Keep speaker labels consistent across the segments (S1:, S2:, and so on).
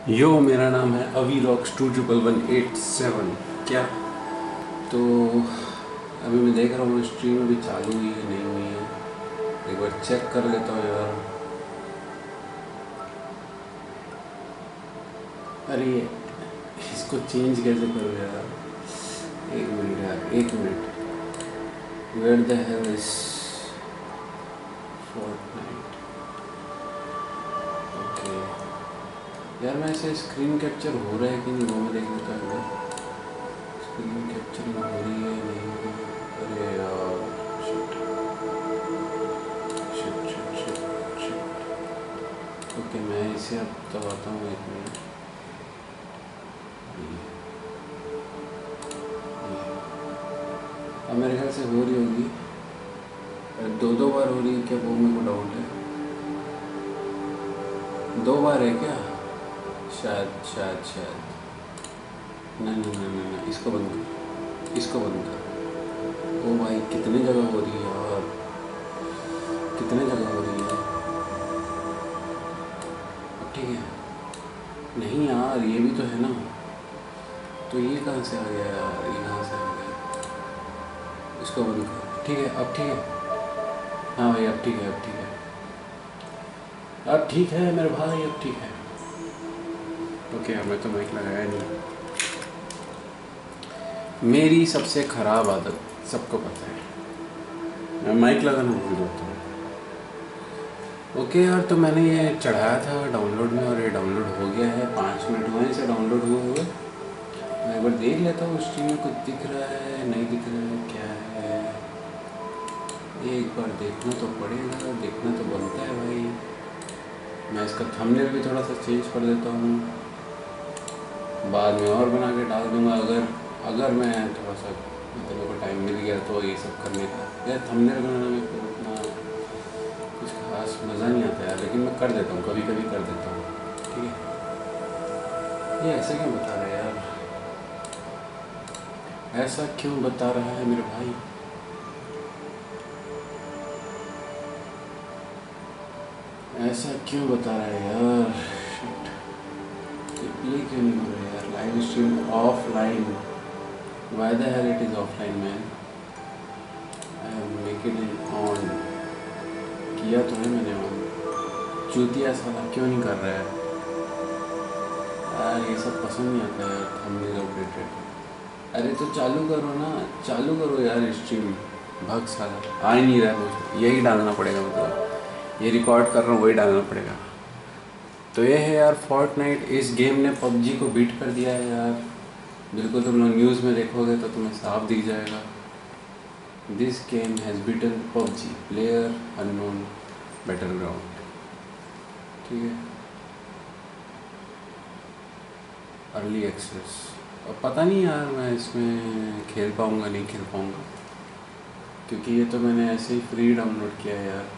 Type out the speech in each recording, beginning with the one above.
S1: यो, मेरा नाम है अवी रॉक्स 21187। क्या तो अभी मैं देख रहा हूँ स्ट्रीम अभी चालू हुई है नहीं हुई है, एक बार चेक कर लेता हूँ यार। अरे इसको चेंज कैसे करूँ यार, एक मिनट यार, एक minute. Where the hell is Fortnite? Okay यार, मैं ऐसे स्क्रीन कैप्चर हो रहा है कि नहीं वो मैं देखना चाहूँगा। स्क्रीन कैप्चरिंग हो रही है नहीं हो रही? अरे यार shit shit shit shit shit. Okay मैं इसे अब दबाता हूँ, एक मिनट। अब मेरे ख्याल से हो रही होगी, दो बार हो रही है क्या? वो मेरे को डाउट है, 2 बार है क्या? शायद शायद शायद नहीं नहीं नहीं नहीं नहीं, इसको बंद कर, इसको बंद कर। ओ भाई कितने जगह हो रही है यार, कितने जगह हो रही है। ठीक है, नहीं यार ये भी तो है ना, तो ये कहाँ से आ गया यार, ये कहाँ से आ गया? इसको बंद कर। ठीक है अब ठीक है, हाँ भाई अब ठीक है, अब ठीक है, अब ठीक है मेरे भाई, अब ठीक है। ओके मैं तो माइक लगाया नहीं। मेरी सबसे ख़राब आदत सबको पता है, मैं माइक लगाना भूल जाता हूँ। ओके यार, तो मैंने ये चढ़ाया था डाउनलोड में और ये डाउनलोड हो गया है, 5 मिनट हुए इसे डाउनलोड हुए। मैं एक बार देख लेता हूँ स्ट्रीम में कुछ दिख रहा है नहीं दिख रहा है, क्या है एक बार देखना तो पड़ेगा, देखना तो बनता है भाई। मैं इसका थंबनेल भी थोड़ा सा चेंज कर देता हूँ, बाद में और बना के डाल दूँगा अगर मैं थोड़ा सा मतलब मेरे को टाइम मिल गया तो ये सब करने का। यार थंबनेल बनाने में तो उतना कुछ खास मज़ा नहीं आता यार, लेकिन मैं कर देता हूँ, कभी कभी कर देता हूँ। ठीक है, ये ऐसे क्यों बता रहा है यार, ऐसा क्यों बता रहा है मेरे भाई? ऐसा क्यों बता रहा है यार? शिट, ये क्यों नहीं हो रहा है यार? Live stream offline, why the hell it is offline man? I make it on किया तो है मैंने ऑन, चूतिया साला क्यों नहीं कर रहा है यार? ये सब पसंद नहीं आता यार, थंबनेल अपडेटेड। अरे तो चालू करो ना, चालू करो यार स्ट्रीम, भग साला आ ही नहीं रहा है कुछ, यही डालना पड़ेगा, मतलब ये रिकॉर्ड कर रहा हूँ वही डालना पड़ेगा। तो ये है यार फोर्टनाइट, इस गेम ने पबजी को बीट कर दिया है यार, बिल्कुल। तुम लोग न्यूज़ में देखोगे तो तुम्हें साफ दिख जाएगा। This game has beaten PUBG, player unknown battleground. ठीक है, अर्ली एक्सेस। अब पता नहीं यार मैं इसमें खेल पाऊँगा नहीं खेल पाऊँगा, क्योंकि ये तो मैंने ऐसे ही फ्री डाउनलोड किया है यार।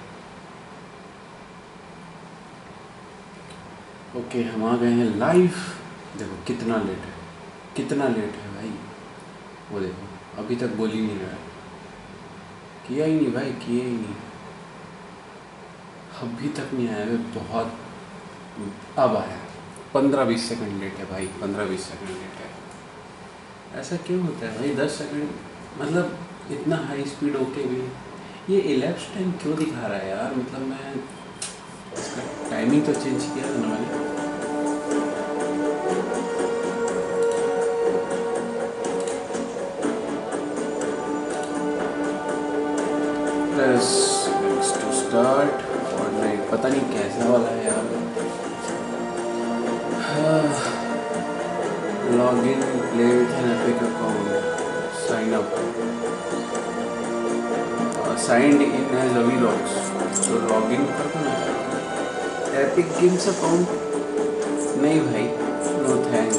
S1: ओके हम आ गए हैं लाइव। देखो कितना लेट है, कितना लेट है भाई, वो देखो अभी तक बोल ही नहीं रहा है, किया ही नहीं भाई, किया ही नहीं, अभी तक नहीं आया है बहुत। अब आया, 15-20 सेकंड लेट है भाई, 15-20 सेकंड लेट है। ऐसा क्यों होता है भाई? 10 सेकंड मतलब इतना हाई स्पीड होके भी ये इलेप्स टाइम क्यों दिखा रहा है यार? मतलब मैं इसका टाइमिंग तो चेंज किया था ना मैंने। प्रेस टू स्टार्ट फॉर्टनाइट, पता नहीं कैसा वाला है यार। Log in, play with an epic account, sign up, signed in as Avi rocks. तो लॉग इन कर दो ना यार, एपिक गेम्स अकाउंट नहीं भाई, नो थैंक्स।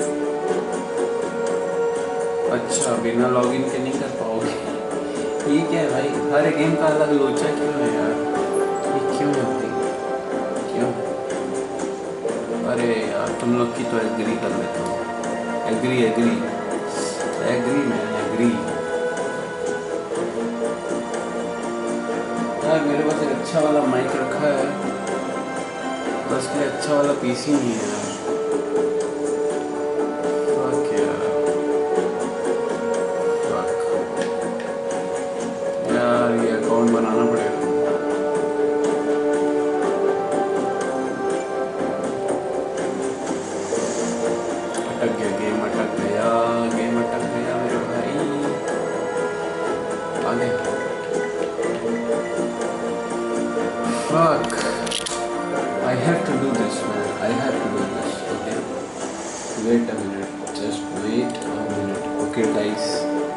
S1: अच्छा बिना लॉग इन के नहीं कर पाओगे? ये क्या है भाई, हर गेम का अलग लोचा क्यों है यार? ये क्यों है भाई, क्यों? अरे यार तुम लोग की तो एग्री कर लेता हूँ, agree agree agree man agree यार। मेरे पास एक अच्छा वाला माइक रखा है, बस के अच्छा वाला पीसी नहीं है यार। have to do this, man. I have to do this. Okay. Wait a minute. Just wait a minute. Okay, guys.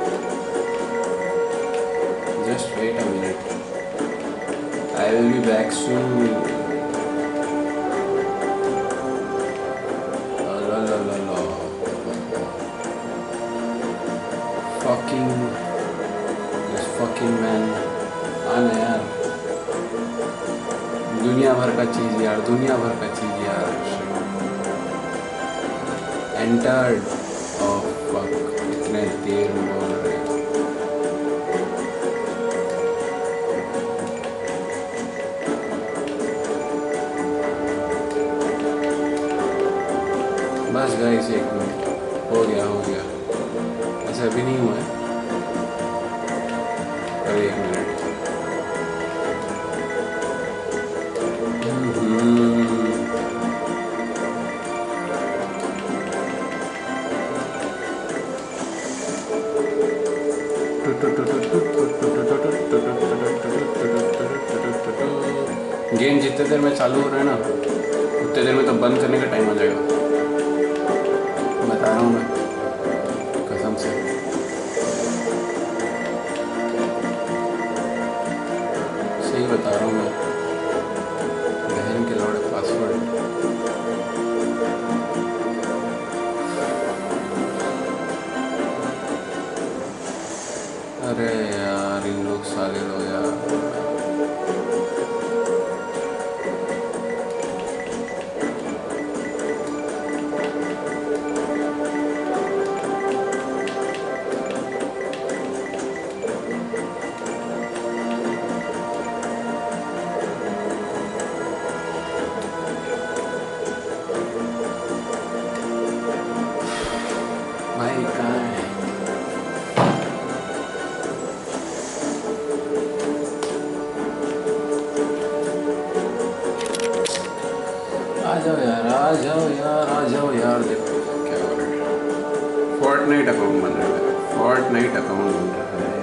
S1: Just wait a minute. I will be back soon. La la la la. Fucking this fucking man. आना यार. दुनिया भर का चीज यार. दुनिया भर का चीज यार. Entered. Oh fuck. इतने देर में बोल रहे. बस गाइस एक मिनट. हो गया ऐसा अभी नहीं हुआ है. अरे एक मिनट. गेम जितने देर में चालू हो रहा है ना उतने देर में तो बंद करने का टाइम आ जाएगा. बता रहा हूँ मैं कसम से. सही बता रहा हूँ मैं. बहन के लौड़े पासवर्ड. अरे यार इन लोग साले लोग यार. आ जाओ यार. देखो क्या हो रहा है. फोर्टनाइट अकाउंट बन रहा है. फोर्टनाइट अकाउंट बन रहा है.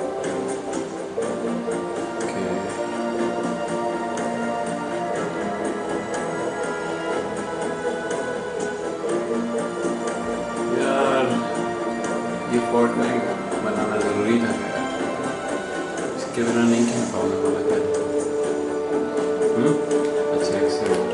S1: यार ये फोर्टनाइट बनाना ज़रूरी था यार. इसके बिना नहीं खेल पाऊंगा वाला क्या. अच्छा एक्सेलेंट.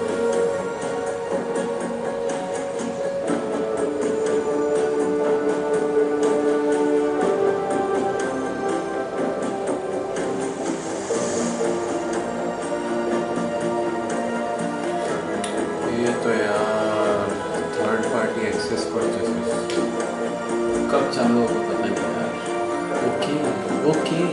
S1: कब चालू होगा पता नहीं यार. ओके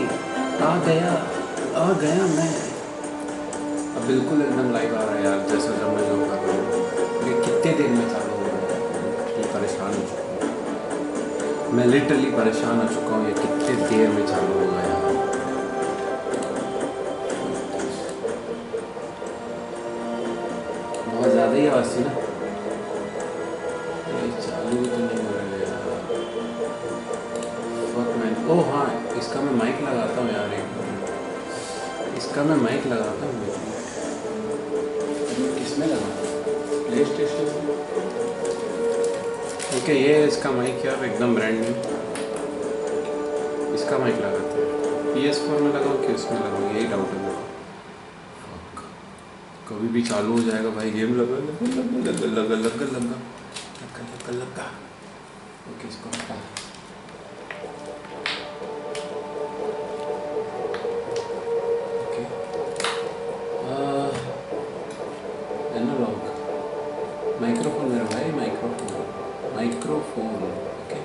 S1: आ गया मैं. अब बिल्कुल एकदम लाइव आ रहा है यार. जैसा जब मैं जो कर रहा हूँ. ये कितने देर में चालू होगा. मैं परेशान हो चुका हूँ. मैं लिटरली परेशान हो चुका हूँ. ये कितने देर में चालू होगा यार. बहुत ज़्यादा ही आवाज़ थी ना. चालू तो नहीं हो रहा है यार. ओह हाँ इसका मैं माइक लगाता हूँ यार. एक मिनट इसका मैं माइक लगाता हूँ. किसमें लगा. Play station. ओके ये इसका माइक यार एकदम ब्रांड न्यू. इसका माइक लगाते हैं. PS4 में लगाओ कि उसमें लगाओ यही डाउट है मेरा. कभी भी चालू हो जाएगा भाई गेम. लगा. ओके इसको हटा. ओके एनालॉग माइक्रोफोन मेरा भाई. Microphone okay.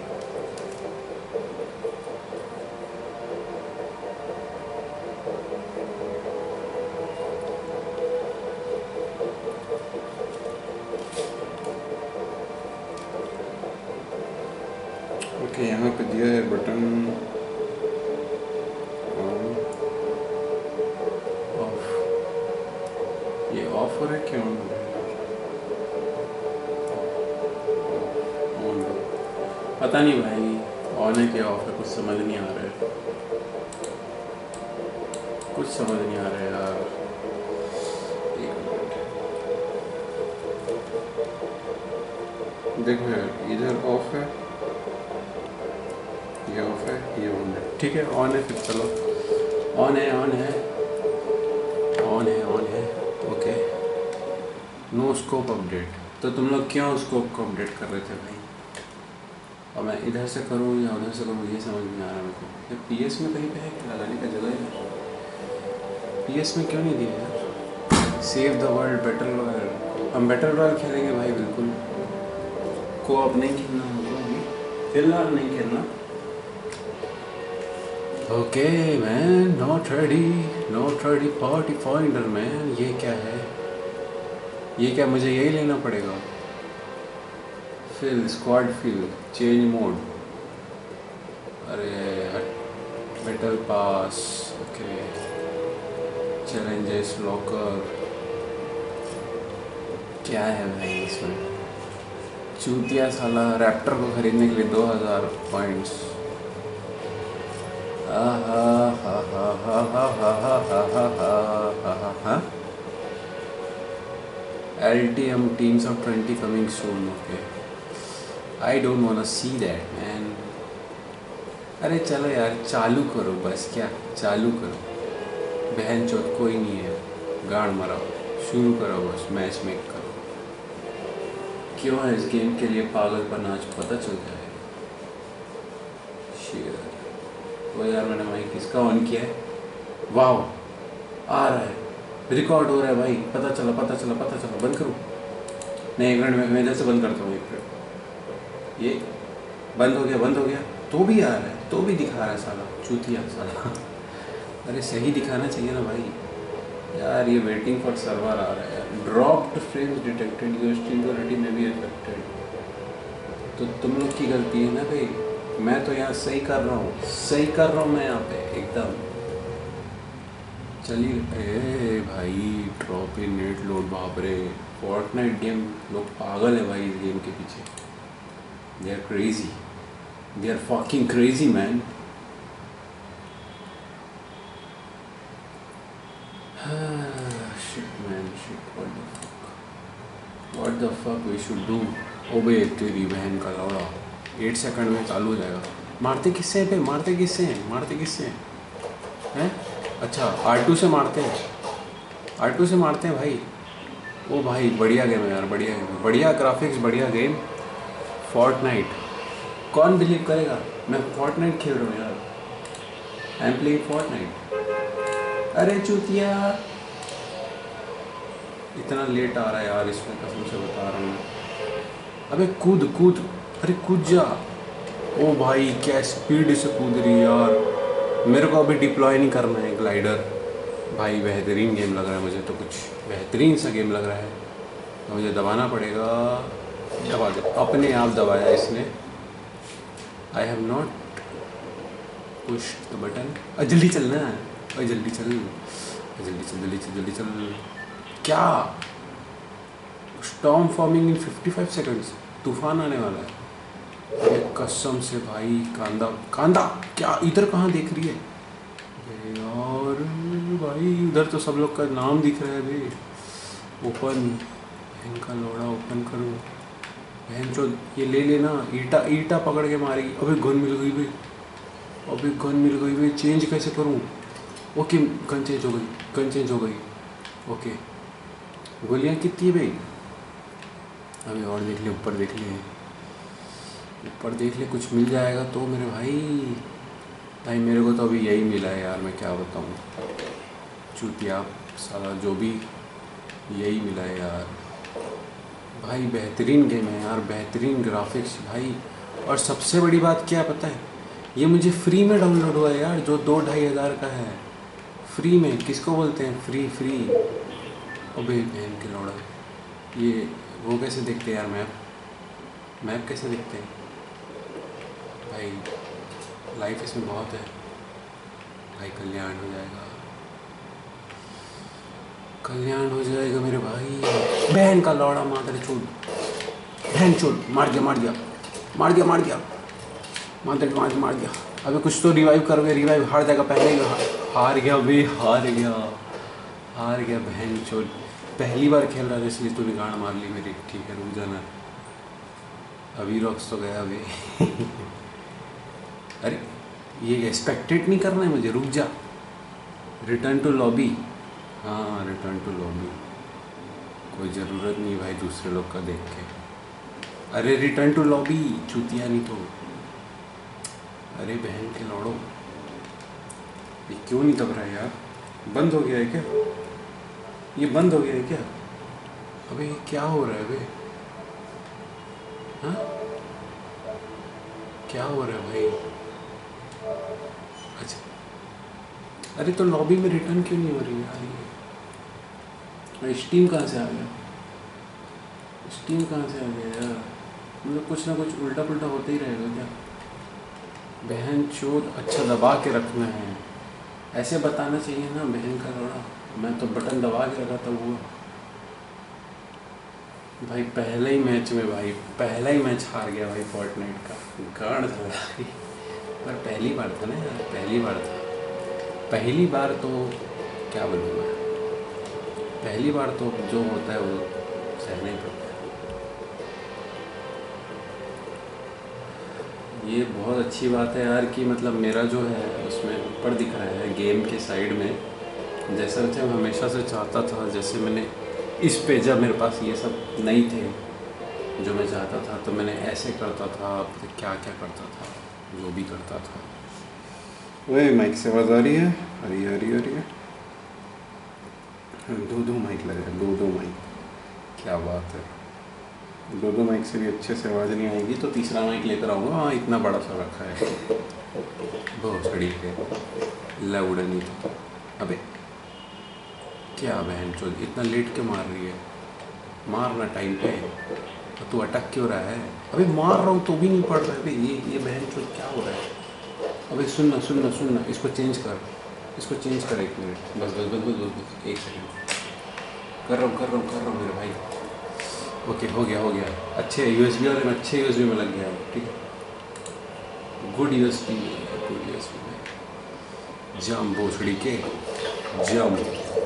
S1: ओके यहाँ पे दिया है बटन ऑन ऑफ. ये ऑफ हो रहा है क्या ऑन हो रहा है. ऑन पता नहीं भाई ऑन है क्या ऑफ है. कुछ समझ नहीं आ रहा है. कुछ समझ नहीं आ रहा है यार. एक मिनट. देखो यार, इधर ऑफ है, ये ऑफ है, ये ऑन है। ठीक है, ऑन है, फिर चलो ऑन है, ऑन है, ऑन है, ऑन है। Okay, no scope update. तो तुम लोग क्यों स्कोप को अपडेट कर रहे थे भाई? और मैं इधर से करूँ या उधर से करूँ ये समझ नहीं आ रहा मेरे को। ये पीएस में कहीं पे है क्या लगाने का जगह है? पीएस में क्यों नहीं दिया यार? Save the world, battle royale. हम बैटल रॉयल खेलेंगे भाई, बिल्कुल। को अब नहीं खेलना हमको अभी, फिलहाल नहीं खेलना। Okay man, not ready party finder man. ये क्या है? ये क्या, मुझे यही लेना पड़ेगा? Fill squad fill, change mode, अरे metal pass, okay, challenges locker. क्या है भाई इसमें? चूतिया साला रैप्टर को खरीदने के लिए 2000 points. LTM teams of 20 coming soon. Okay, I don't wanna see that man. अरे चलो यार, चालू करो बस। क्या चालू करो? बहन चौथ कोई नहीं है, गाड़ मराओ, शुरू करो बस, मैच मेक करो। क्यों है इस गेम के लिए पागलपन, आज पता चल जाए। शेयर वो यार, मैंने माइक किसका ऑन किया है? वाह, आ रहा है, रिकॉर्ड हो रहा है भाई। पता चला। बंद करूँ? नहीं, एक मिनट, मैं इधर से बंद करता हूँ। एक मिनट, ये बंद हो गया। तो भी आ रहा है, तो भी दिखा रहा है साला, चूतिया साला। अरे सही दिखाना चाहिए ना भाई यार। ये वेटिंग फॉर सर्वर आ रहा है यार। Dropped frames detected, your stream quality में भी अफेक्टेड। तो तुम लोग की गलती है ना भाई। मैं तो यहाँ सही कर रहा हूँ मैं यहाँ पे एकदम। चलिए भाई, ड्रॉप इन नेट लोड, बाप रे। फोर्टनाइट गेम, लोग पागल है भाई इस गेम के पीछे। They are crazy, they are fucking crazy man. Shit man, shit, what the fuck we should do? ओबे तेरी बहन का लौड़ा, 8 सेकंड में चालू हो जाएगा। मारते किससे हैं? अच्छा, R2 से मारते हैं भाई। ओ भाई, बढ़िया गेम है यार, बढ़िया ग्राफिक्स, बढ़िया गेम। फोर्टनाइट, कौन बिलीव करेगा? मैं फोर्टनाइट खेल रहा हूँ यार। I am playing Fortnite. अरे चूतिया, इतना लेट आ रहा है यार इसमें, कसम से बता रहा हूँ मैं। अबे कूद, अरे कूद जा। ओ भाई, क्या स्पीड से कूद रही है यार। मेरे को अभी डिप्लॉय नहीं करना है ग्लाइडर। भाई बेहतरीन गेम लग रहा है मुझे तो, कुछ बेहतरीन सा गेम लग रहा है। तो मुझे दबाना पड़ेगा। दबा दे, अपने आप दबाया इसने। I have not push the button. जल्दी चलना है, जल्दी चल। क्या? स्टॉर्म फॉर्मिंग इन 55 सेकंड्स, तूफान आने वाला है। कसम से भाई, कांदा क्या? इधर कहाँ देख रही है यार भाई? इधर तो सब लोग का नाम दिख रहा है भाई। ओपन, बहन का लोड़ा, ओपन करो बहन चो। ये ले लेना, ईटा पकड़ के मारेगी। अबे गन मिल गई भाई। चेंज कैसे करूँ? ओके, गन चेंज हो गई। ओके, गोलियाँ कितनी है भाई? अभी और देख ले, ऊपर देख ले, कुछ मिल जाएगा तो मेरे भाई। मेरे को तो अभी यही मिला है यार, मैं क्या बताऊँ। चूतिया साला, जो भी, यही मिला है यार। भाई बेहतरीन गेम है यार, बेहतरीन ग्राफिक्स भाई। और सबसे बड़ी बात क्या पता है? ये मुझे फ्री में डाउनलोड हुआ है यार, जो 2-2.5 हज़ार का है। फ्री में, किसको बोलते हैं फ्री? अबे बहन के लौड़ा, ये वो कैसे दिखते हैं यार? मैप कैसे दिखते हैं भाई? लाइफ इसमें बहुत है भाई। कल्याण हो जाएगा मेरे भाई। बहन का लौड़ा, मादर चोद, बहन चोद, मार दिया, मार दिया। अबे कुछ तो रिवाइव कर, रिवाइव हार जाएगा पहले। हार गया बहन चोद। पहली बार खेल रहा था इसलिए तूने गाड़ मार ली मेरी। ठीक है, रुक जाना। अवी रॉक्स तो गया अभी। अरे ये स्पेक्टेट नहीं करना है मुझे, रुक जा। रिटर्न टू लॉबी, हाँ रिटर्न टू लॉबी। कोई ज़रूरत नहीं भाई दूसरे लोग का देख के। अरे रिटर्न टू लॉबी चूतिया नहीं तो। अरे बहन के लौड़ो, ये क्यों नहीं दब रहा है यार? बंद हो गया है क्या? ये बंद हो गया है क्या? अबे ये क्या हो रहा है अबे? हाँ क्या हो रहा है भाई? अच्छा, अरे तो लॉबी में रिटर्न क्यों नहीं हो रही यार? ये स्टीम कहाँ से आ गया? स्टीम कहाँ से आ गया यार? मतलब कुछ ना कुछ उल्टा पुल्टा होता ही रहेगा क्या? बहन चोद, अच्छा दबा के रखना है, ऐसे बताना चाहिए ना बहन का लौड़ा। मैं तो बटन दबा के रखा था वो। भाई पहले ही मैच में, भाई पहला ही मैच हार गया भाई फोर्टनाइट का। गांड था भाई, पर पहली बार था ना यार, पहली बार था। पहली बार तो क्या बोलूँगा, पहली बार तो जो होता है वो सहना ही पड़ता है। ये बहुत अच्छी बात है यार कि मतलब मेरा जो है उसमें ऊपर दिख रहा है गेम के साइड में, जैसा मैं हमेशा से चाहता था। जैसे मैंने इस पे जब मेरे पास ये सब नहीं थे जो मैं चाहता था, तो मैंने ऐसे करता था, क्या क्या करता था, जो भी करता था। वही माइक से आवाज़ आ रही है, आ रही है, आ रही है, आ रही है। दो माइक लग रहे हैं, दो माइक, क्या बात है। दो माइक से भी अच्छे से आवाज़ नहीं आएगी तो तीसरा माइक लेकर आऊँगा। हाँ इतना बड़ा सा रखा है, बहुत छड़ी के लौड़ा नहीं था। अबे क्या बहन चोद इतना लेट क्यों मार रही है? मारना टाइम पे, तो तू अटक क्यों रहा है? अबे मार रहा हूँ तो भी नहीं पड़ रहा है। अबे ये बहन चोद क्या हो रहा है? अबे सुनना सुनना सुनना, इसको चेंज कर, इसको चेंज कर। 1 मिनट, बस बस बस बस बस 1 सेकेंड। कर रहा हूँ मेरे भाई। ओके हो गया। अच्छे USB वाले में, अच्छे USB में लग गया, ठीक है। गुड USB में जम भोसड़ी के जम।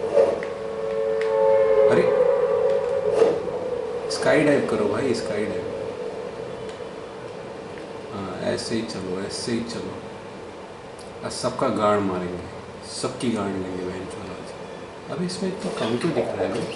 S1: अरे स्काई डाइव करो भाई, स्काई डाइव। हाँ ऐसे ही चलो, ऐसे ही चलो। आज सबका गाड़ मारेंगे, सबकी गाड़ लेंगे बहन चोद आज। अब इसमें इतना कम क्यों दिख रहा है?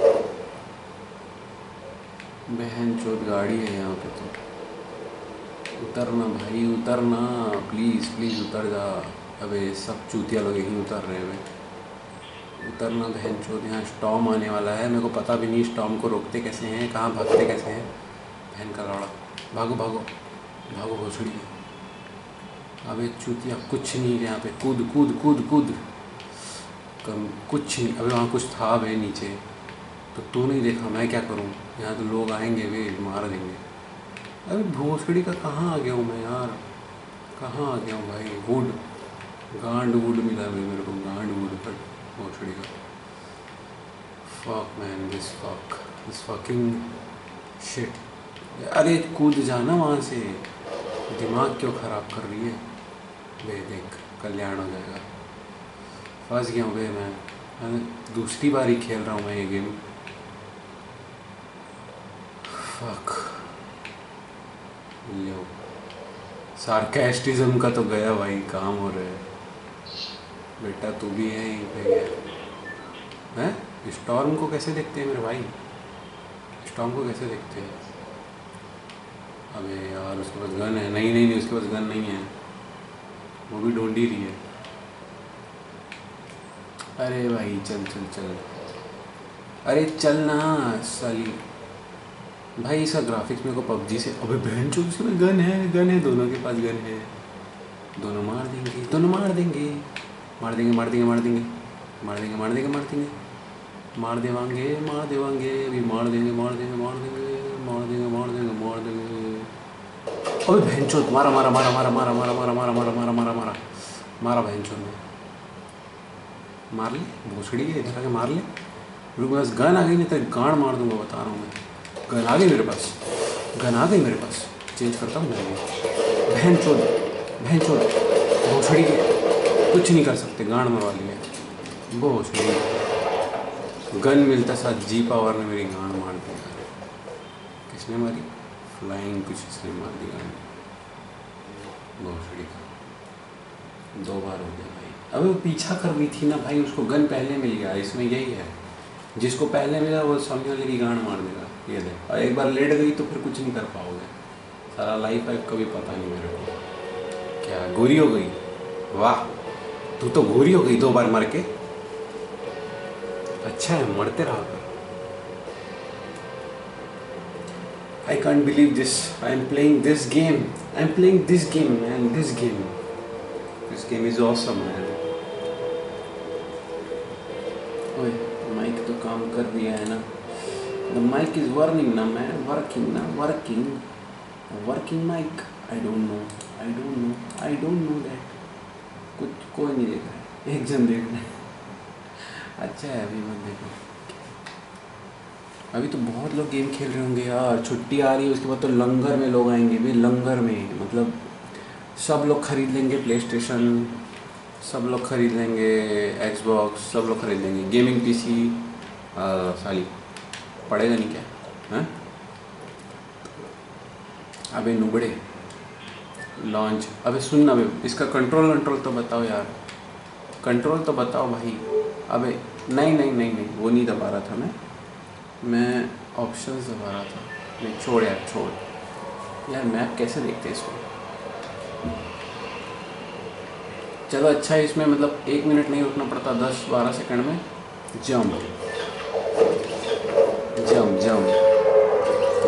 S1: बहन चोद गाड़ी है यहाँ पे तो। उतरना भाई उतरना, प्लीज़ उतर जा। अबे सब चूतिया लोग यहीं उतर रहे हैं। उतरना बहन चोद, यहाँ स्टॉर्म आने वाला है। मेरे को पता भी नहीं स्टॉर्म को रोकते कैसे हैं, कहाँ भागते कैसे हैं। बहन का लौड़ा, भागो भोसड़ी। अबे चूतिया कुछ नहीं है यहाँ पे, कूद कम कुछ नहीं। अबे वहाँ कुछ था भाई नीचे, तो तू नहीं देखा, मैं क्या करूँ? यहाँ तो लोग आएंगे वे मार देंगे। अबे भोसड़ी का कहाँ आ गया हूँ मैं यार, कहाँ आ गया हूँ भाई? गांड वुड मिला भाई मेरे को, गांड वुड पर भोसड़ी का। Fuck man, this fucking shit. अरे कूद जाना वहाँ से, दिमाग क्यों ख़राब कर रही है? वे देख कल्याण हो जाएगा। फंस गया हूँ मैं दूसरी बार ही खेल रहा हूँ मैं ये गेम। फक लो, सार्केस्टिज्म का तो गया भाई, काम हो रहा है। बेटा तू भी है यहीं पे गया हैं? स्टॉर्म को कैसे देखते हैं मेरे भाई? स्टॉर्म को कैसे देखते हैं? अबे यार उसके पास गन है। नहीं उसके पास गन नहीं है, वो भी ढूंढ ही रही है। अरे भाई चल। अरे चल ना साली भाई, इसका ग्राफिक्स मेरे को पबजी से। अबे बहन चो उसमें गन है, दोनों के पास गन है। दोनों मार देंगे, मार देंगे, मार देंगे। अभी मार देंगे। अबे बहन चो मारा बहन चो ने। मार ले भोसड़ी के, इधर आके मार ले। मेरे पास गन आ गई, नहीं तो गाड़ मार दूंगा, बता रहा हूँ मैं। गन आ गई मेरे पास, चेंज करता हूँ मैं। बहन चोद भोसड़ी के कुछ नहीं कर सकते, गांड मरवा लिया भोसड़ी। गन मिलता साथ जी पावर ने मेरी गांड मार दी। किसने मारी? फ्लाइंग कुछ इसने मार दी गाड़ी भोसड़ी का। 2 बार हो गया भाई। अबे वो पीछा कर रही थी ना भाई, उसको गन पहले मिल गया। इसमें यही है, जिसको पहले मिला वो समझो मेरी गांड मार देगा। ये दे, और एक बार लेट गई तो फिर कुछ नहीं कर पाओगे। सारा लाइफ है कभी पता नहीं मेरे को। क्या गोरी हो गई? वाह, तू तो गोरी हो गई 2 बार मर के। अच्छा है, मरते रहो। I can't believe this. I'm playing this game. I'm playing this game, man. This game. This game is awesome, man. ओए, माइक तो काम कर दिया है ना? The mic is working ना man, working ना, working. Working mic. I don't know. I don't know. I don't know that. कुछ कोई नहीं देख रहा है, एक जन देख रहा है। अच्छा है, अभी मत देखो। अभी तो बहुत लोग गेम खेल रहे होंगे यार, छुट्टी आ रही है उसके बाद तो लंगर में लोग आएंगे भाई। लंगर में मतलब सब लोग खरीद लेंगे प्ले स्टेशन, सब लोग खरीद लेंगे एक्सबॉक्स, सब लोग खरीद लेंगे गेमिंग पीसी। साली पड़ेगा नहीं क्या? हैं? अबे नुबड़े लॉन्च। अबे सुन ना, अबे इसका कंट्रोल तो बताओ यार, कंट्रोल तो बताओ भाई। अबे नहीं नहीं नहीं नहीं, वो नहीं दबा रहा था मैं ऑप्शंस दबा रहा था। नहीं छोड़ यार, छोड़ यार, मैप कैसे देखते हैं इसको? चलो अच्छा है, इसमें मतलब 1 मिनट नहीं रुकना पड़ता, 10-12 सेकंड में jump jump jump.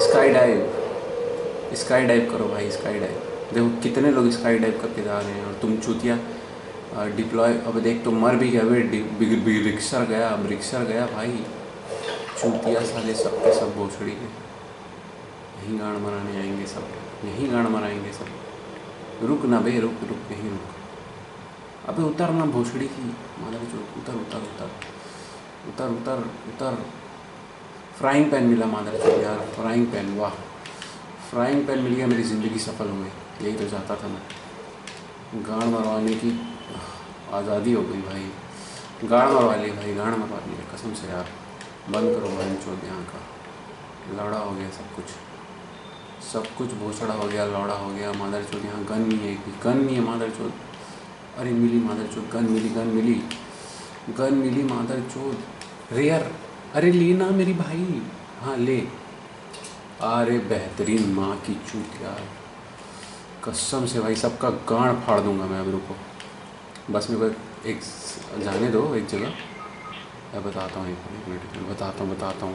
S1: Sky dive करो भाई, स्काई डाइव। देखो कितने लोग स्काई डाइव करके जा रहे हैं और तुम चूतिया डिप्लॉय। अब देख तो मर भी गया, रिक्शर गया, अब रिक्शर गया भाई। चूतिया साले सबके सब भोसड़ी के यहीं गाड़ मराने आएंगे सब, यहीं गाड़ मराएंगे सब। रुक ना बे, रुक रुक, यहीं रुक। अबे उतर ना भोसड़ी की मालूम जो, उतर उतर उतर उतर उतर उतर। फ्राइंग पैन मिला मादर चोद यार, फ्राइंग पैन। वाह, फ्राइंग पैन मिल गया, मेरी ज़िंदगी सफल हो गई। यही तो चाहता था मैं, गाड़ मरवाने की आज़ादी हो गई भाई। गाड़ मरवा ली भाई, गाड़ मरवा ली कसम से यार। बंद करो बहन चोद यहाँ का, लौड़ा हो गया सब कुछ भोसड़ा हो गया, लौड़ा हो गया मादर चोद। यहाँ गन नहीं है, गन नहीं है मादर चोद। अरे मिली मादर चोद, गन मिली मादर चोद। रेयर, अरे लेना मेरी भाई। हाँ ले। अरे बेहतरीन माँ की चूत यार, कसम से भाई सबका गांड फाड़ दूंगा मैं। अब रुको बस, मेरे को एक जाने दो एक जगह। मैं बताता हूँ, 1 मिनट बताता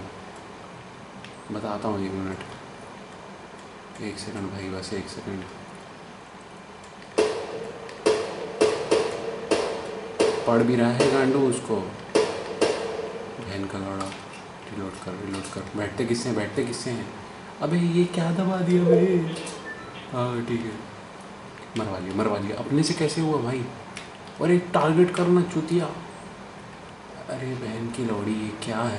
S1: हूँ 1 मिनट, 1 सेकंड भाई, बस 1 सेकंड। पढ़ भी रहा है गांडू उसको, बहन का लौड़ा। रिलोड कर। बैठते किससे हैं? अबे ये क्या दबा दिया भाई? हाँ ठीक है, मरवा लिया। अपने से कैसे हुआ भाई? और एक टारगेट करना चूतिया। अरे बहन की लौड़ी, ये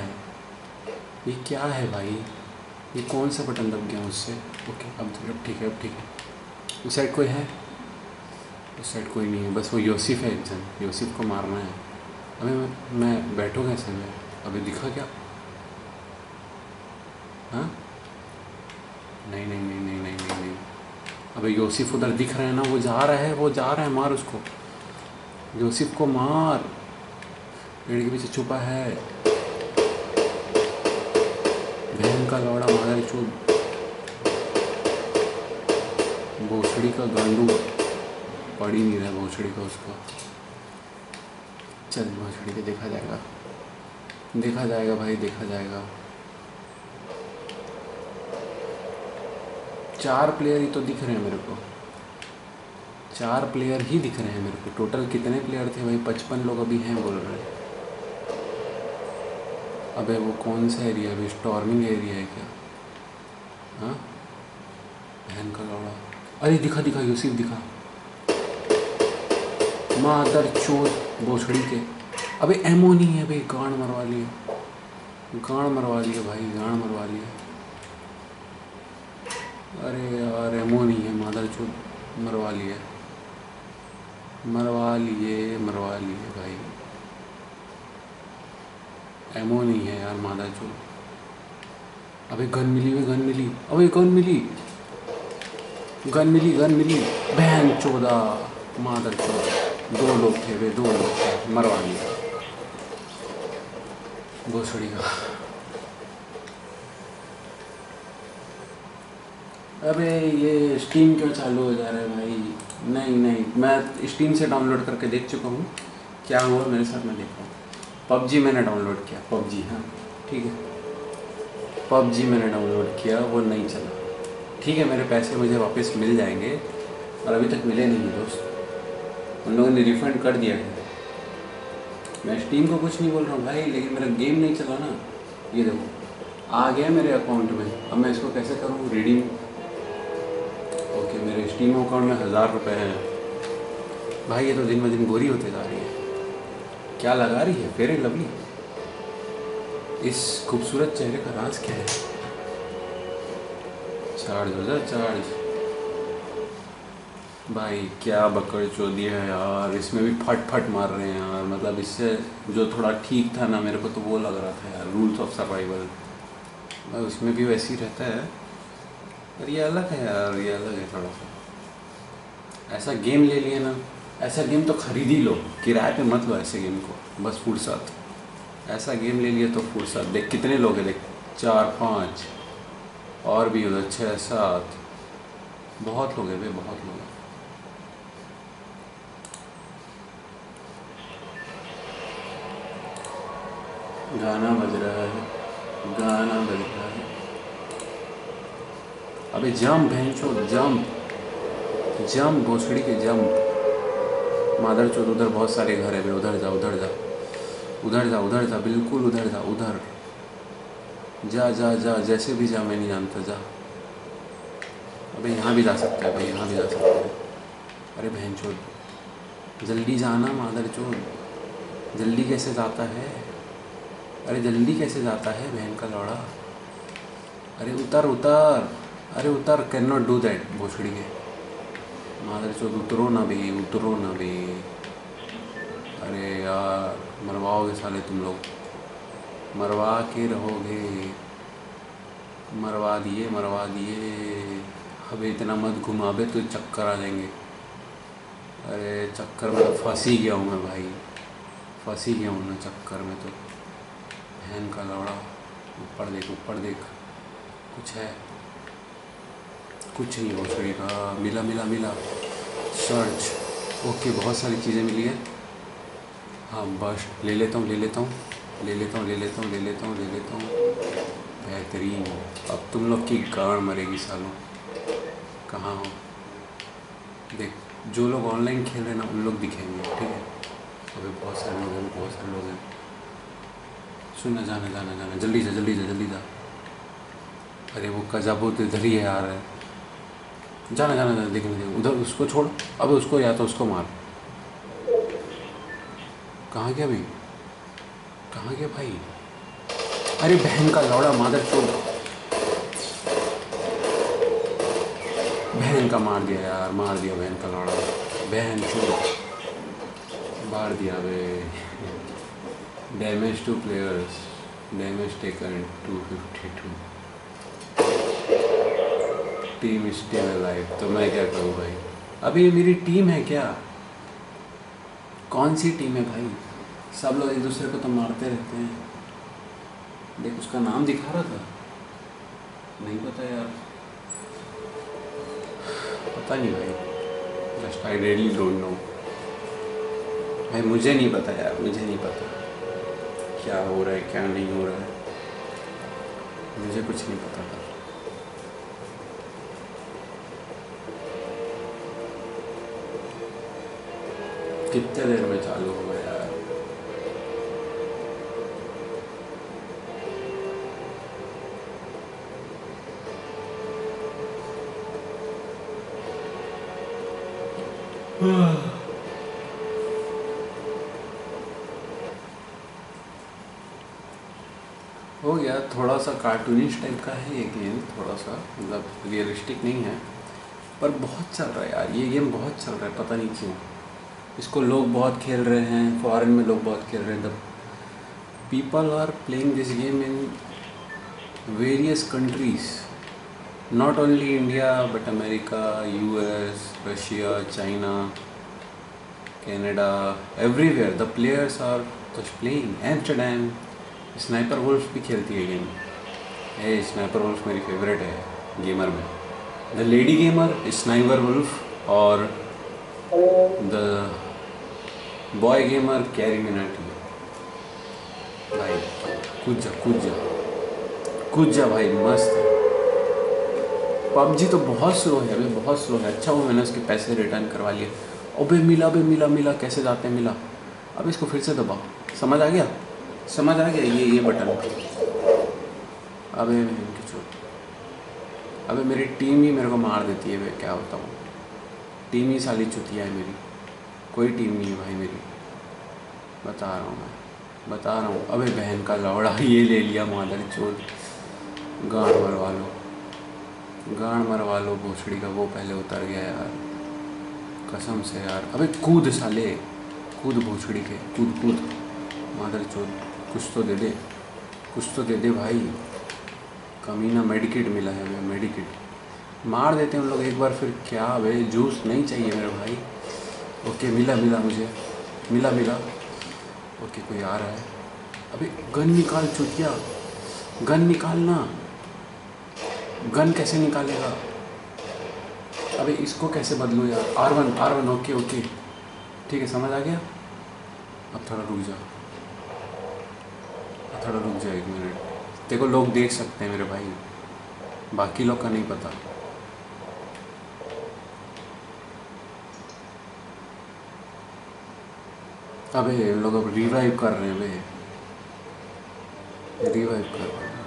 S1: क्या है भाई? ये कौन सा बटन दब गया मुझसे? ओके अब ठीक है, उस साइड कोई है? उस साइड कोई नहीं है, बस वो यूसुफ है, एक जन यूसुफ को मारना है। अबे मैं बैठूँगा ऐसे में? अबे दिखा क्या? हाँ नहीं। अबे यूसुफ उधर दिख रहा है ना, वो जा रहा है, मार उसको, यूसुफ को मार। पेड़ के पीछे छुपा है, बहन का लौड़ा मादर चोद, भोसड़ी का गांडू। पड़ ही नहीं रहा भोसड़ी का उसको। चल भोसड़ी के देखा जाएगा भाई, देखा जाएगा। 4 प्लेयर ही तो दिख रहे हैं मेरे को, 4 प्लेयर ही दिख रहे हैं मेरे को। टोटल कितने प्लेयर थे भाई? 55 लोग अभी हैं बोल रहे हैं। अबे वो कौन सा एरिया है? अभी स्टॉर्मिंग एरिया है क्या? हाँ बहन का लौड़ा। अरे दिखा यूसुफ दिखा, मादर चोद भोसड़ी के। अबे एमो नहीं है भाई, गांड मरवा लिए भाई, गांड मरवा लिए। अरे यार एमो नहीं है मादर चोद, मरवा लिए भाई। एमो नहीं है यार मादर चोद। अबे गन मिली, अबे गन मिली। गन मिली बहन चौदह मादर चौदह। 2 लोग थे वे, 2 लोग थे, मरवा दिया भोसड़ी का। अबे ये स्टीम क्यों चालू हो जा रहा है भाई? नहीं, मैं स्टीम से डाउनलोड करके देख चुका हूँ क्या हुआ मेरे साथ, मैं देखा हूँ। पबजी मैंने डाउनलोड किया, पबजी, हाँ ठीक है, पबजी मैंने डाउनलोड किया, वो नहीं चला। ठीक है, मेरे पैसे मुझे वापस मिल जाएंगे, और अभी तक मिले नहीं दोस्त, उन लोगों ने रिफ़ंड कर दिया है। मैं स्टीम को कुछ नहीं बोल रहा हूँ भाई, लेकिन मेरा गेम नहीं चला ना। ये देखो आ गया मेरे अकाउंट में, अब मैं इसको कैसे करूँ रिडीम? ओके, मेरे स्टीम अकाउंट में 1000 रुपये हैं। भाई ये तो दिन ब दिन गोरी होते जा रही है। क्या लगा रही है? Fair and Lovely. इस खूबसूरत चेहरे का राज क्या है? चार्ज हो जा, चार्ज। भाई क्या बकड़ चोदी है यार, इसमें भी फट फट मार रहे हैं यार। मतलब इससे जो थोड़ा ठीक था ना मेरे को, तो वो लग रहा था यार रूल्स ऑफ सर्वाइवल, उसमें भी वैसे ही रहता है, पर ये अलग है यार, ये अलग है थोड़ा सा। ऐसा गेम ले लिए ना, ऐसा गेम तो खरीद ही लो, किराए पे मत लो ऐसे गेम को, बस फुर्सत। ऐसा गेम ले लिए तो फुर्सत। देख कितने लोग हैं, देख 4 5 और भी उधर 6 7, बहुत लोग हैं भाई, बहुत लोग हैं। गाना बज रहा है, गाना बज रहा है। अबे जंप भैंचो, जंप जंप भोसड़ी के जंप। मादर चोद, उधर बहुत सारे घर है, उधर जा, उधर जा, उधर जा, उधर जा, बिल्कुल उधर जा, उधर जा जा जा, जैसे भी जा, मैं नहीं जानता, जा। अबे यहाँ भी जा सकता है भाई, यहाँ भी जा सकता है। अरे बहन चोद जल्दी जाना, मादर चोद जल्दी कैसे जाता है? अरे जल्दी कैसे जाता है बहन का लौड़ा? अरे उतर उतर, अरे उतर, कैन नॉट डू दैट भोसड़ी के मादर चोद। उतरो ना बे, उतरो ना बे। अरे यार मरवाओगे साले तुम लोग, मरवा के रहोगे। मरवा दिए, मरवा दिए। अब इतना मत घुमा बे, तो चक्कर आ जाएंगे। अरे चक्कर में फंस ही गया हूँ मैं भाई, फंस ही गया हूँ ना चक्कर में तो। बहन का लौड़ा, ऊपर देख, ऊपर देख, कुछ है? कुछ नहीं भोसड़ी का। मिला मिला मिला, सर्च। ओके, बहुत सारी चीज़ें मिली है। हाँ बस ले लेता हूँ, ले लेता हूँ, ले लेता हूँ, ले लेता हूँ, ले लेता हूँ, ले लेता हूँ। बेहतरीन। अब तुम लोग की गाड़ मरेगी सालों। कहाँ हो? देख, जो लोग ऑनलाइन खेल रहे हैं ना, उन लोग दिखेंगे, ठीक है? अभी बहुत सारे लोग हैं, बहुत सारे लोग हैं। सुनना, जाना जाना जाना, जल्दी जा, जल्दी जा, जल्दी जा। अरे वो कजाबूत इधर ही है यार, जाना जाना जाना, देखने उधर, उसको छोड़। अब उसको, या तो उसको मार। कहाँ गया भाई, कहाँ गया भाई? अरे बहन का लौड़ा, मादर चोद, बहन का मार दिया यार, मार दिया बहन का लौड़ा, बहन चोद मार दिया बे। Damage to players, damage taken 252, team still alive. तो मैं क्या करूँ भाई? अभी ये मेरी टीम है क्या? कौन सी टीम है भाई? सब लोग एक दूसरे को तो मारते रहते हैं। देख उसका नाम दिखा रहा था, नहीं पता यार, पता नहीं भाई, just I really don't know भाई, मुझे नहीं पता यार, मुझे नहीं पता क्या हो रहा है, क्या नहीं हो रहा है, मुझे कुछ नहीं पता था। कितने देर में चालू होगा यार? हो गया। थोड़ा सा कार्टूनिश टाइप का है ये गेम, थोड़ा सा मतलब रियलिस्टिक नहीं है, पर बहुत चल रहा है यार, ये गेम बहुत चल रहा है, पता नहीं क्यों। इसको लोग बहुत खेल रहे हैं, फॉरेन में लोग बहुत खेल रहे हैं। The people are playing this game in various countries. Not only India but America, US, Russia, China, Canada, everywhere the players are just playing. Amsterdam, sniper wolf भी खेलती है गेम. ए स्नाइपर वुल्फ मेरी फेवरेट है gamer में. The lady gamer, sniper wolf, और the boy gamer Carry Minati. भाई कूद जा कूद जा कूद जा भाई, मस्त है. पबजी तो बहुत स्लो है अभी, बहुत स्लो है. अच्छा वो मैंने उसके पैसे रिटर्न करवा लिए. अबे मिला, अबे मिला मिला, कैसे जाते हैं मिला. अब इसको फिर से दबाओ. समझ आ गया, समझ आ गया. ये बटन. अबे अबे मेरी टीम ही मेरे को मार देती है. वे क्या होता हूँ, टीम ही साली चुतिया है मेरी. कोई टीम नहीं है भाई मेरी, बता रहा हूँ मैं, बता रहा हूँ. अबे बहन का लौड़ा ये ले लिया मादर चोद. गांड मरवा लो, गांड मरवा लो भोसड़ी का. वो पहले उतर गया यार, कसम से यार. अबे कूद साले, कूद भोसड़ी के, कूद कूद मादर चोद. कुछ तो दे दे, कुछ तो दे दे भाई. कमीना मेडिकेट मिला है हमें, मेडिकेट. मार देते हैं हम लोग एक बार फिर. क्या भाई जूस नहीं चाहिए मेरे भाई. ओके मिला मिला मुझे, मिला मिला. ओके कोई आ रहा है. अबे गन निकाल चुतिया, गन निकालना. गन कैसे निकालेगा. अबे इसको कैसे बदलूँ यार. R1 R1. ओके ओके ठीक है, समझ आ गया. अब थोड़ा रुक जा, थोड़ा रुक जा 1 मिनट. देखो लोग देख सकते हैं मेरे भाई, बाकी लोग का नहीं पता. अबे लोग अब रिवाइव कर रहे हैं. अबे रिवाइव कर रहे हैं.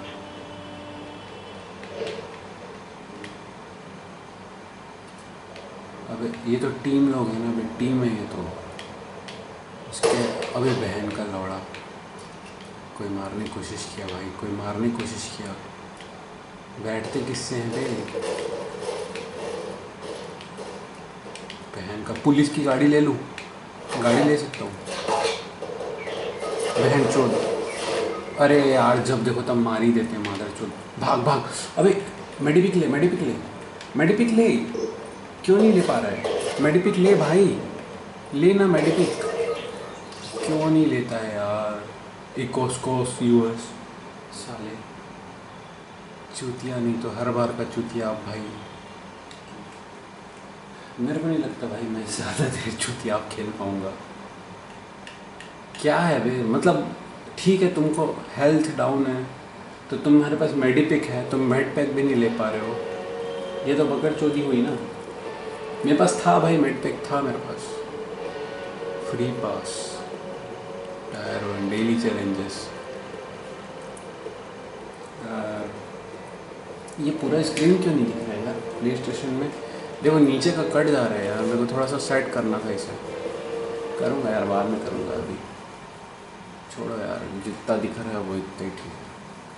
S1: अबे ये तो टीम लोग हैं ना. अबे टीम है ये तो इसके. अबे बहन का लौड़ा, कोई मारने की कोशिश किया भाई, कोई मारने की कोशिश किया. बैठते किससे हैं बे. बहन का. पुलिस की गाड़ी ले लूँ, गाड़ी ले सकता हूँ. बहन चोद. अरे यार जब देखो तब मार ही देते हैं मादर चोद. भाग भाग. अबे मेडिपिक ले, मेडिपिक ले, मेडिपिक ले. क्यों नहीं ले पा रहा है. मेडिपिक ले भाई, लेना मेडिपिक. क्यों नहीं लेता है यार. इकोस्कोस यूएस साले चूतिया. नहीं तो हर बार का चूतिया आप भाई. मेरे को नहीं लगता भाई मैं ज़्यादा देर चूतिया आप खेल पाऊँगा. क्या है बे, मतलब ठीक है तुमको हेल्थ डाउन है तो तुम्हारे पास मेडिपिक है, तुम मेड पैक भी नहीं ले पा रहे हो. ये तो बकर चोदी हुई ना. मेरे पास था भाई, मेड पैक था मेरे पास. Free pass, Darren, daily challenges. ये पूरा स्क्रीन क्यों नहीं दिख रहा है यार प्ले स्टेशन में. देखो नीचे का कट जा रहा है यार, मेरे को थोड़ा सा सेट करना था इसे. करूँगा यार, बाद में करूँगा. अभी छोड़ो यार, जितना दिख रहा है वो इतना ही ठीक है.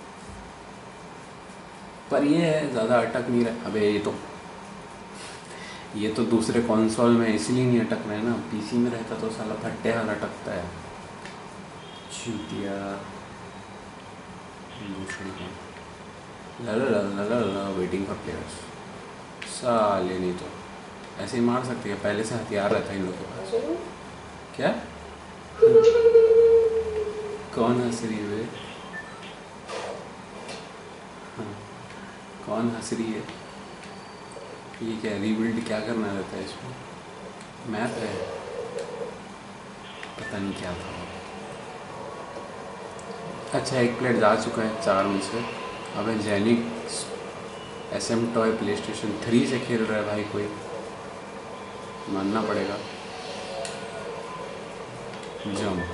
S1: पर ये है ज़्यादा अटक नहीं रहा. अबे ये तो दूसरे कंसोल में इसलिए नहीं अटक रहा है ना. पीसी में रहता तो साला फट्टे हाल अटकता है. चूतिया ला वेटिंग फॉर प्लेयर्स. साले नहीं तो ऐसे ही मार सकते हैं. पहले से हथियार रहता है इन लोगों के पास. क्या कौन हंस रही है. हाँ कौन हंस रही है. ये क्या रीबिल्ड क्या करना रहता है इसमें. मैप है, पता नहीं क्या था. अच्छा एक प्लेट जा चुका है 4 में से. अब जेनिक SM टॉय प्ले स्टेशन 3 से खेल रहा है भाई. कोई मानना पड़ेगा. जंप.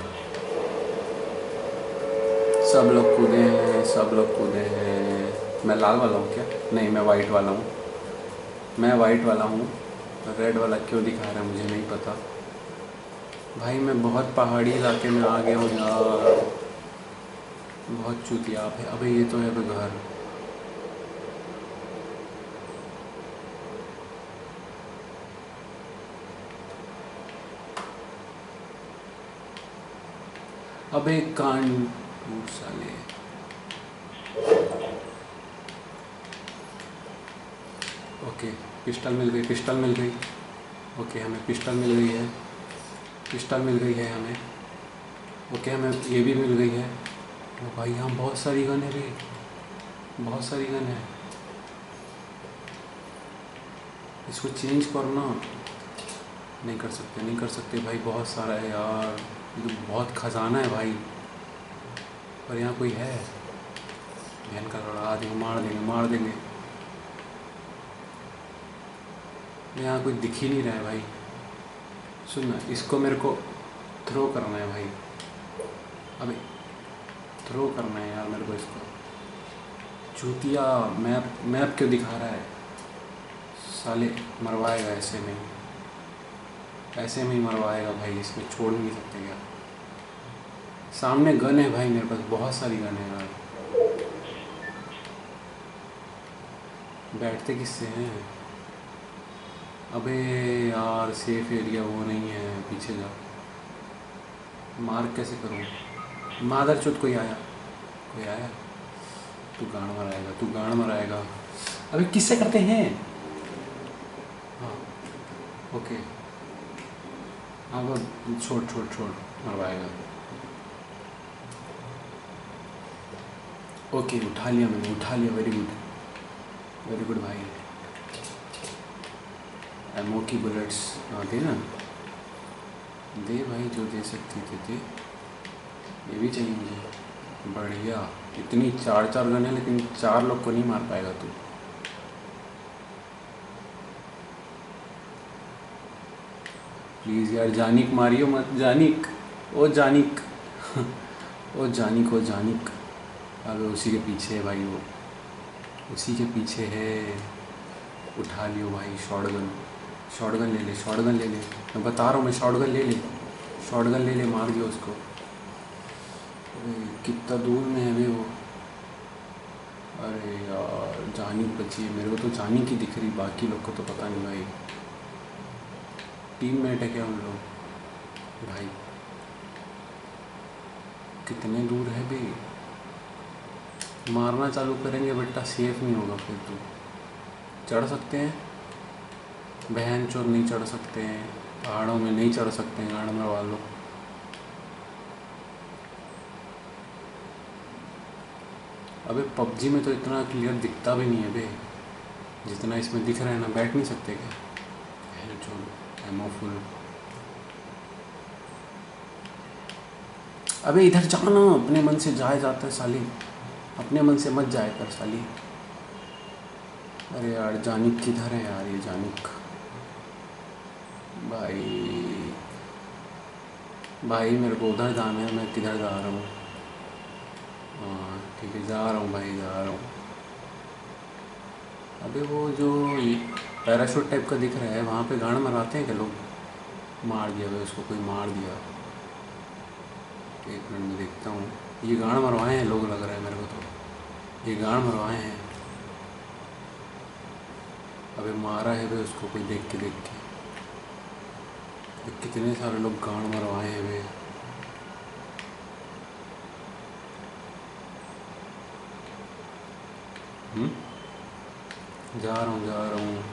S1: सब लोग कूदे हैं, सब लोग कूदे हैं. मैं लाल वाला हूँ क्या. नहीं मैं वाइट वाला हूँ, मैं वाइट वाला हूँ. रेड वाला क्यों दिखा रहा है मुझे नहीं पता भाई. मैं बहुत पहाड़ी इलाके में आ गया हूँ यार. बहुत चूतिया आप है. अबे ये तो है घर. अबे कांड साले. ओके, पिस्टल मिल गई, पिस्टल मिल गई। ओके, हमें पिस्टल मिल गई है, पिस्टल मिल गई है हमें। ओके, हमें ये भी मिल गई है। ओ भाई, यहाँ बहुत सारी गन है भाई, बहुत सारी गन है। इसको चेंज करना नहीं कर सकते, नहीं कर सकते भाई, बहुत सारा है यार, ये तो बहुत खजाना है भाई। पर यहाँ कोई है, बहन का लड़ा देंगे, मार देंगे, मार देंगे। यहाँ कोई दिख ही नहीं रहा है भाई। सुन ना, इसको मेरे को थ्रो करना है भाई, अबे थ्रो करना है यार मेरे को इसको। चूतिया मैप, मैप क्यों दिखा रहा है साले, मरवाएगा ऐसे में, ऐसे में ही मरवाएगा भाई, इसमें छोड़ नहीं सकते क्या। सामने गन है भाई मेरे पास, बहुत सारी गन है यार। बैठते किससे हैं? अबे यार, सेफ एरिया वो नहीं है, पीछे जा। मार्क कैसे करूँ? मादर चौथ, कोई आया, कोई आया? तू गाड़ मराएगा, तू गाड़ मराएगा। अबे किससे करते हैं? हाँ ओके, हाँ वो छोड़ छोड़ छोड़, मरवाएगा। ओके, उठा लिया मैंने, उठा लिया, वेरी गुड, वेरी गुड भाई। एमओ की बुलेट्स दे ना, दे भाई, जो दे सकती थे दे। ये भी चाहिए मुझे, बढ़िया। इतनी 4 गन है, लेकिन 4 लोग को नहीं मार पाएगा तू। प्लीज़ यार, जानिक मारियो मत, जानिक, ओ जानिक ओ जानिक, ओ जानिक। अबे उसी के पीछे है भाई, वो उसी के पीछे है। उठा लियो भाई, शॉटगन, शॉटगन ले ले, शॉटगन ले ले, मैं बता रहा हूँ, मैं शॉटगन ले ले, शॉटगन ले ले, मार दियो उसको। कितना दूर में है अभी वो? अरे यार, जानिक बची है, मेरे को तो जानिक ही दिख रही, बाकी लोग को तो पता नहीं भाई। टीममेट है क्या हम लोग? भाई कितने दूर है बे? मारना चालू करेंगे बेटा, सेफ नहीं होगा फिर तो। चढ़ सकते हैं? बहन चोर नहीं चढ़ सकते हैं, पहाड़ों में नहीं चढ़ सकते हैं गाड़ में वालों। अबे पबजी में तो इतना क्लियर दिखता भी नहीं है बे, जितना इसमें दिख रहा है ना। बैठ नहीं सकते क्या? बहन चोर, एमओ फुल। अबे इधर जाना, अपने मन से जाए जाता है साली, अपने मन से मत जाए कर साली। अरे यार, जानिक किधर है यार, ये जानिक भाई, भाई मेरे को उधर जाना है, मैं किधर जा रहा हूँ? हाँ ठीक है, जा रहा हूँ भाई, जा रहा हूँ। अबे वो जो पैराशूट टाइप का दिख रहा है, वहाँ पे गाड़ मराते हैं क्या लोग? मार दिया भाई उसको, कोई मार दिया। एक मिनट में देखता हूँ, ये गाड़ मरवाए हैं लोग, लग रहा है मेरे को तो ये गाड़ मरवाए हैं। अबे मारा है भाई उसको कोई, देख के कितने सारे लोग गाड़ मरवाए हैं भाई। जा रहा हूँ, जा रहा हूँ।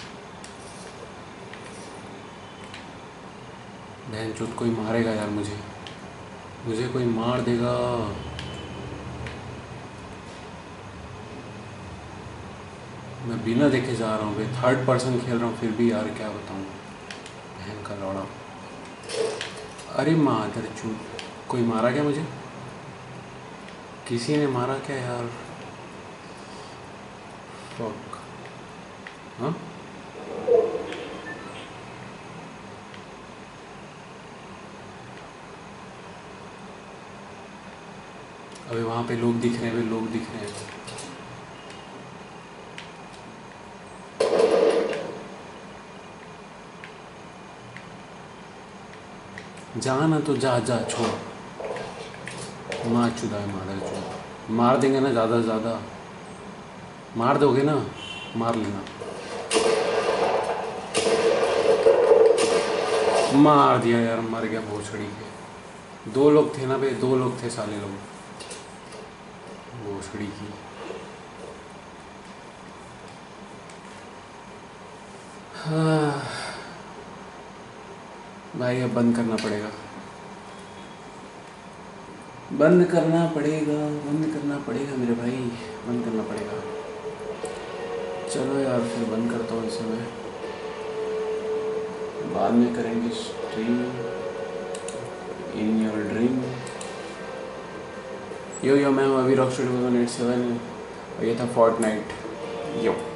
S1: बहन चोद, कोई मारेगा यार मुझे, मुझे कोई मार देगा। मैं बिना देखे जा रहा हूँ भाई, 3rd पर्सन खेल रहा हूँ, फिर भी यार क्या बताऊँ, बहन का लौड़ा। अरे मादर चूत, कोई मारा क्या मुझे? किसी ने मारा क्या यार? फक। हाँ अबे वहाँ पे लोग दिख रहे हैं, भाई लोग दिख रहे हैं। जाना तो जा, जा छोड़, मार चुदा है मादर चुदा। मार देंगे ना, ज़्यादा से ज़्यादा मार दोगे ना, मार लेना। मार दिया यार, मर गया भोसड़ी के। 2 लोग थे ना भाई, 2 लोग थे साले लोग, भोसड़ी की। हाँ भाई अब बंद करना पड़ेगा, बंद करना पड़ेगा, बंद करना पड़ेगा मेरे भाई, बंद करना पड़ेगा। चलो यार फिर बंद करता हूँ इसे मैं, बाद में करेंगे stream in your dream. Yo मैं हूँ अभी रॉक्स 2087 और ये था फोर्टनाइट। यो